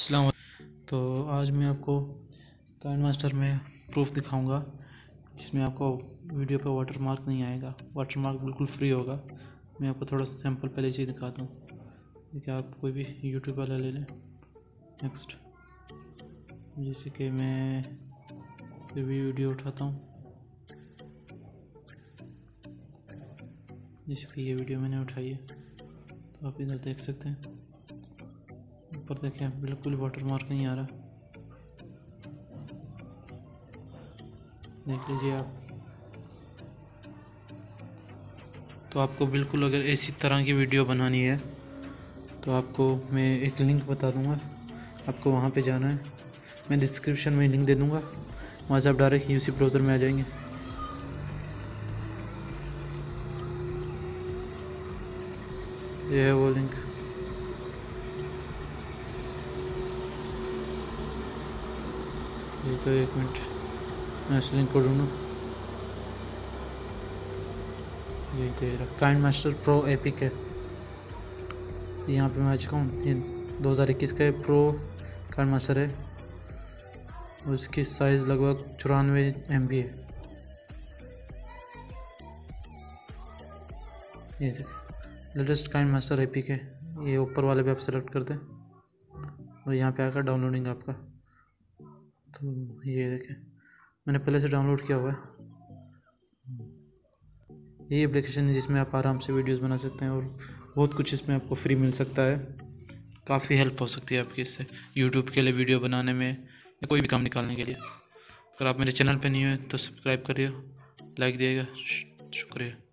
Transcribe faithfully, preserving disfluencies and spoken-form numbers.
अस्सलाम वालेकुम। तो आज मैं आपको काइनमास्टर में प्रूफ दिखाऊंगा जिसमें आपको वीडियो पे वाटरमार्क नहीं आएगा, वाटरमार्क बिल्कुल फ्री होगा। मैं आपको थोड़ा सा सैंपल पहले से ही दिखाता हूँ। देखिए, आप कोई भी यूट्यूब वाला ले लें। नेक्स्ट, जैसे कि मैं कोई भी वीडियो उठाता हूँ, जैसे कि ये वीडियो मैंने उठाई है, तो आप इधर देख सकते हैं। ऊपर देखें, बिल्कुल वाटरमार्क नहीं आ रहा, देख लीजिए आप। तो आपको बिल्कुल अगर इसी तरह की वीडियो बनानी है तो आपको मैं एक लिंक बता दूंगा, आपको वहाँ पे जाना है। मैं डिस्क्रिप्शन में लिंक दे दूंगा, वहाँ से आप डायरेक्ट यूसी ब्राउज़र में आ जाएंगे। ये है वो लिंक। जी, तो एक मिनट मैं इस लिंक को ढूंढूँ। यही तो ये रहा, काइनमास्टर प्रो एपिक है। यहाँ पे मैं आ चुका हूँ। ये दो हज़ार इक्कीस का प्रो काइनमास्टर है, उसकी साइज़ लगभग चौरानवे एम बी है। ये देखिए, लेटेस्ट काइनमास्टर एपिक है। ये ऊपर वाले पे आप सेलेक्ट करते हैं और यहाँ पे आकर डाउनलोडिंग आपका। तो ये देखें, मैंने पहले से डाउनलोड किया हुआ है। ये एप्लीकेशन है जिसमें आप आराम से वीडियोस बना सकते हैं और बहुत कुछ इसमें आपको फ्री मिल सकता है। काफ़ी हेल्प हो सकती है आपकी इससे, यूट्यूब के लिए वीडियो बनाने में या कोई भी काम निकालने के लिए। अगर आप मेरे चैनल पे नहीं हो तो सब्सक्राइब करिए, लाइक दिएगा। शुक्रिया।